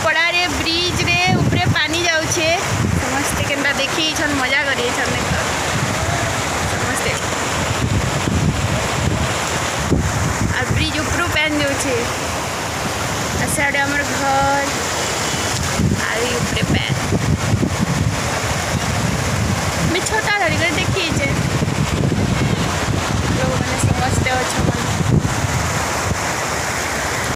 पड़ा रे ब्रिज रे ऊपर पानी जाऊे समस्ते केनता देखी मजा करिए समस्ते आ ब्रिज ऊपर पानी जाऊे आसाड़े आमर घर आ ऊपर पानी